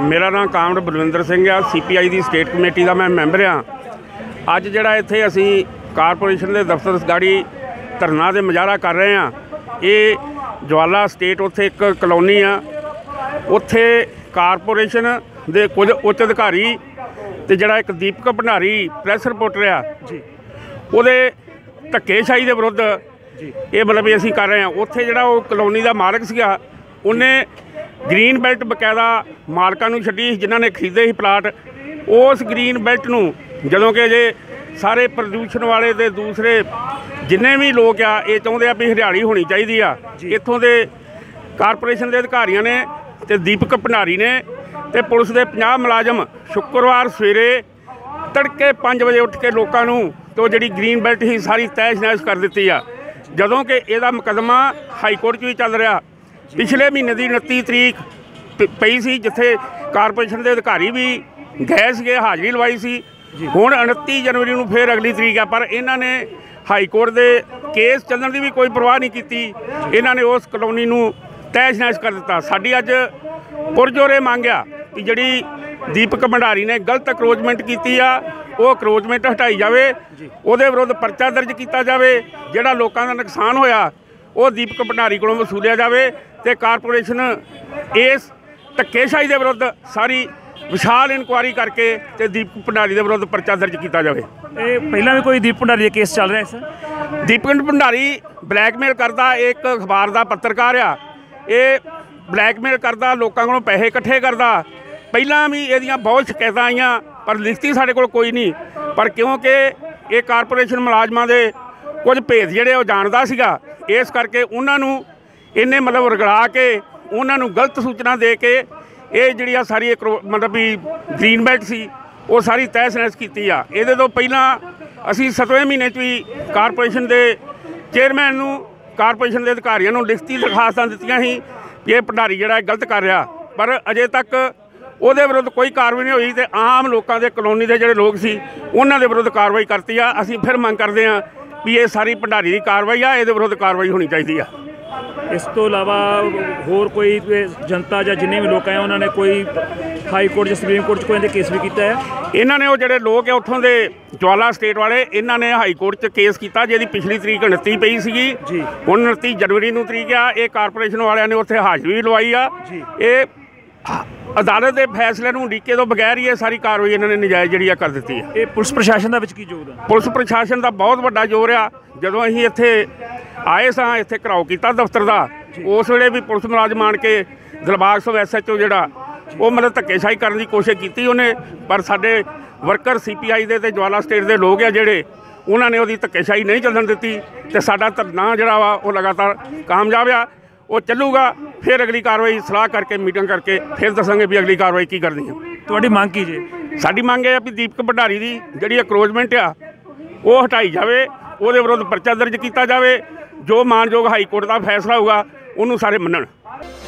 मेरा नाम कामरेड बलविंदर सिंह आ। CPI की स्टेट कमेटी का मैं मैंबर हाँ। अज जिहड़ा इत्थे असीं कारपोरेशन के दफ्तर गाड़ी धरना दे मुजाहरा कर रहे हैं। ये ज्वाला स्टेट उत्थे एक कलोनी आ, उत्थे कारपोरेशन दे कुछ उच्च अधिकारी ते जिहड़ा एक दीपक भंडारी प्रैस रिपोर्टर आ जी, उहदे धक्केशाही के विरुद्ध ये मतलब असीं कर रहे हैं। उत्थे जिहड़ा वो कलोनी का मालक सीगा, उन्हें ग्रीन बैल्ट बकायदा मालकां नूं छड्डी जिन्हां ने खरीदे ही प्लाट। उस ग्रीन बैल्ट नूं जदों कि जे सारे प्रदूषण वाले ते दूसरे जिन्ने भी लोग आ ये चाहुंदे आ भी हरियाली होनी चाहिए आ, इत्थों दे कारपोरेशन के अधिकारियों ने ते दीपक भंडारी ने ते पुलिस के 50 मुलाजम शुक्रवार सवेरे तड़के 5 बजे उठ के लोगों नूं तो जिहड़ी ग्रीन बैल्ट ही सारी तहस नहस कर दी आ। जदों कि इहदा मुकदमा हाईकोर्ट भी चल रहा। पिछले महीने की 29 तरीक पई सी जिथे कारपोरेशन के अधिकारी भी गए थे, हाज़री लवाई सी। हुण 29 जनवरी को फिर अगली तरीक है, पर इन्हों ने हाईकोर्ट के केस चलने की भी कोई परवाह नहीं की। इन्होंने उस कलोनी नूं तहस नहस कर दिता। साडी अज पुरजोरे मंग आ कि जिहड़ी दीपक भंडारी ने गलत अक्रोचमेंट की आ, वो अक्रोचमेंट हटाई जाए, उहदे विरुद्ध परचा दर्ज किया जाए। जिहड़ा लोकां दा नुकसान होया वो दीपक भंडारी कोलों वसूलिया जाए तो कारपोरेशन इस धक्केशाही के विरुद्ध सारी विशाल इनकुआरी करके ते दीपक भंडारी के विरुद्ध परचा दर्ज किया जाए। पहला भी कोई दीपक भंडारी केस चल रहा है सर? दीपक भंडारी ब्लैकमेल करता एक अखबार का पत्रकार आ, ये ब्लैकमेल करता लोगों को पैसे इकट्ठे करता। पहला भी ये बहुत शिकायत आईयां पर लिखती साढ़े कोल कोई नहीं, पर क्योंकि ये कारपोरेशन मुलाजमां दे कुछ भेद जिहड़े वो जानदा सीगा, इस करके उन्होंने इन्हें मतलब रगड़ा के उन्होंने गलत सूचना दे के ये जी सारी मतलब भी ग्रीन बैल्ट सी वो सारी तहस नहस की आ। ये तो पहला असी 7वें महीने भी कारपोरेशन के चेयरमैन नूं कारपोरेशन के अधिकारियों नूं लिखती दरखास्तां दित्तियां ही ये भंडारी जिहड़ा गलत कर रहा, पर अजे तक ਉਹਦੇ विरुद्ध कोई कार्रवाई नहीं हुई। तो आम लोगों के कलोनी के जोड़े लोग सी उन्होंने के विरुद्ध कार्रवाई करती आ। असीं फिर मंग करते हैं भी ये सारी भंडारी की कार्रवाई आ, ये विरुद्ध कार्रवाई होनी चाहिए आ। इस तो इलावा होर कोई जनता या जिन्ने भी लोग हैं उन्होंने कोई हाई कोर्ट या सुप्रीम कोर्ट कोई केस भी किया है? इन्होंने वो जोड़े लोग है उत्थों के ज्वाला स्टेट वाले, इन्होंने हाई कोर्ट केस किया जिहदी पिछली तरीक 29 पई सी। हुण 29 जनवरी को तरीक आ। ये कारपोरेशन वालियां ने उत्थे हाज़री भी लवाई आ। ये अदालत के फैसले को उड़ीके तो बगैर ही ये सारी कार्रवाई इन्होंने नजायज़ जी कर दी है। ये पुलिस प्रशासन का की योगदान? पुलिस प्रशासन का बहुत बड़ा जोर आ। जदों असीं इत्थे आए सां, इत्थे घराव किया दफ्तर का, उस वेले भी पुलिस मुलाजम आण के दिलबाग सिंह SHO जिहड़ा वो मतलब धक्केशाही करने की कोशिश की उन्हें, पर साडे वर्कर CPI दे ते ज्वाला स्टेट के लोग आ जिहड़े उन्होंने उसकी धक्केशाही नहीं चलन दी। तो साडा धरना जिहड़ा वा वो लगातार कामयाब आ, वो चलूगा। फिर अगली कार्रवाई सलाह करके मीटिंग करके फिर दसांगे भी अगली कार्रवाई की करनी है। तुहाडी मांग की जे? साडी मांग है भी दीपक भंडारी की जिहड़ी अक्रोचमेंट आ वो हटाई जाए, उहदे विरुद्ध परचा दर्ज किया जाए। जो मानयोग हाई कोर्ट का फैसला होगा उन्होंने सारे मनण।